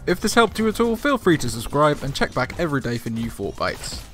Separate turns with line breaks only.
If this helped you at all, feel free to subscribe and check back every day for new Fortbytes.